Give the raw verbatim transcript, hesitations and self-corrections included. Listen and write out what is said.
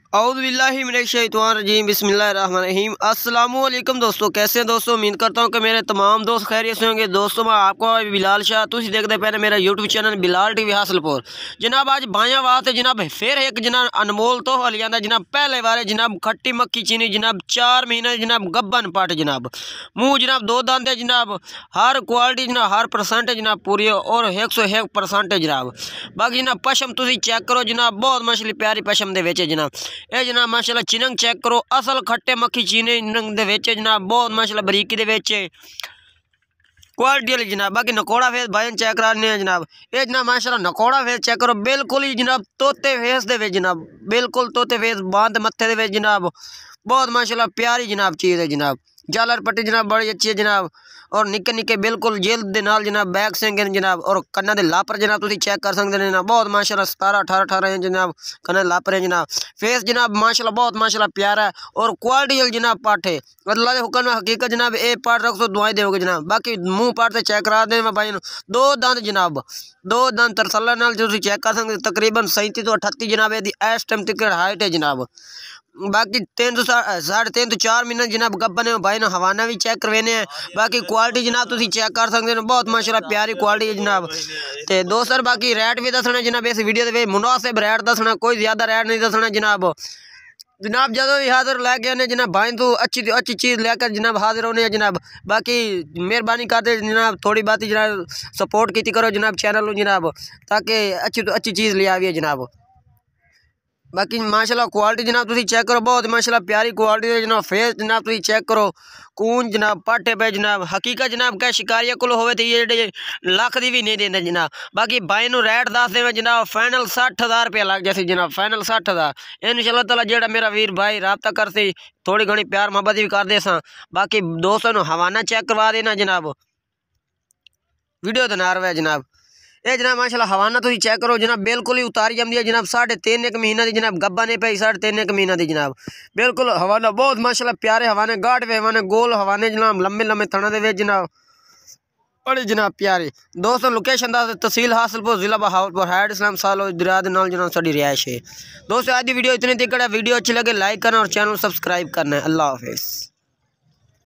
औज़ु बिल्लाहि मिनश्शैतानिर्रजीम बिस्मिल्लाहिर्रहमानिर्रहीम। अस्सलामुअलैकुम दोस्तों, कैसे हैं दोस्तों। उम्मीद करता हूँ कि मेरे तमाम दोस्त खैरियत से होंगे। दोस्तों मैं आपको बिलाल शाह तुम देखते पहले मेरा YouTube channel Bilal TV Hasilpur. जनाब आज बाया वास्ते जनाब फिर एक जनाब अनमोल तो हल जाता जनाब पहले बारे जनाब खट्टी मक्खी चीनी जनाब चार महीने जनाब गब्बन पट जनाब मुँह जनाब दो दांते जनाब हर क्वालिटी जनाब हर परसेंट जनाब पूरी और एक सौ एक परसेंट जनाब। बाकी जनाब पशम तुम चेक करो जनाब बहुत मछली प्यारी पशम दे विच जनाब। ये जनाब माशाल्लाह चिनंग चेक करो असल खट्टे मक्खी चीने दे विच जनाब बहुत माशाल्लाह बरीकी दे विच क्वालिटी वाली जनाब। बाकी नकोड़ा फेस भाई चेक कराने जनाब। ये जनाब माशाल्लाह नकोड़ा फेस चेक करो बिल्कुल ही जनाब तोते फेस दे विच जनाब बिल्कुल तोते फेस बांध मत्थे दे विच जनाब बहुत माशाल्लाह प्यारी जनाब चीज़ है जनाब। जालर पट्टी जनाब बड़ी अच्छी है जनाब और निक्के निक्के बिल्कुल जेल दे नाल जनाब बैक सिंग जनाब और कन्ना दे लापर जनाब तुम चेक कर सकते हैं जनाब बहुत माशाल्लाह सतारह अठारह अठारह इंच जनाब कन्ना लापर है जनाब। फेस जनाब माशाल्लाह बहुत माशाल्लाह प्यारा है और क्वालिटी जनाब पाठ है अल्लाह के हुक्म में हकीकत जनाब ए पाठ रख सो दुआई दोगे जनाब। बाकी मुँह पाठ से चेक करा दें भाई दो दंद जनाब दो दंद तरसला नाल तुम चेक कर सकते तकरीबन सैंती तो अठत्ती जनाब यदि इस टाइम तक हाइट है जनाब। बाकी तीन सौ साढ़े तीन तो चार महीने जनाब गब्बन है भाई ना हवाना भी चेक करवाने हैं। बाकी क्वालिटी जनाब तुम चेक कर सकते हो बहुत माशाल्लाह प्यारी क्वालिटी है जनाब। तो दोस्तों बाकी रेट भी दसना जनाब इस वीडियो के मुनासिब रेट दसना कोई ज़्यादा रेट नहीं दसना जनाब। जनाब जो भी हाजिर लैके आने जनाब भाई तो अच्छी अच्छी चीज़ लेकर जनाब हाजिर होने जनाब। बाकी मेहरबानी करते जनाब थोड़ी बात जनाब सपोर्ट की करो जनाब चैनल जनाब ताकि अच्छी तो अच्छी चीज़ ले आइए जनाब। बाकी माशाल्लाह क्वालिटी जनाब तुम चेक करो बहुत माशाल्लाह प्यारी क्वालिटी है जनाब। फेस जनाब तुम चेक करो कून जनाब पाटे पे जनाब हकीकत जनाब क्या शिकारिया को होवे तो ये लख दी भी नहीं देंगे जनाब। बाकी भाई नू रेट दस देवे जनाब फाइनल सठ हज़ार रुपया लग जाए जनाब फाइनल सठ हज़ार इंशाल्लाह ताला जेड़ा मेरा वीर भाई रबता करते थोड़ी घनी प्यार मोहब्बत भी कर दे सा। बाकी दोस्तों नू हवाना चेक करवा देना जनाब वीडियो तो ना रहा जनाब। ये जनाब माशाल्लाह हवाना तुम चेक करो जनाब बिल्कुल ही उतारी जमदी है जनाब साढ़े तीन एक महीना दी जनाब गब्बा नहीं पाई साढ़े तीन एक महीना दी जनाब बिल्कुल हवाना बहुत माशाल्लाह प्यारे हवाने गाढ़ वे हवाने गोल हवाने जनाब लंबे लंबे थना दे जनाब बड़े जनाब प्यारे। दोस्तों लोकेशन दा तहसील हासिलपुर जिला बहावलपुर हैड इस्लाम सालो दरिया दे नाल जनाब साडी रिहाइश है। दोस्तों आज की वीडियो इतनी तक वीडियो अच्छी लगे लाइक करना और चैनल सब्सक्राइब करना है। अल्लाह हाफिज़।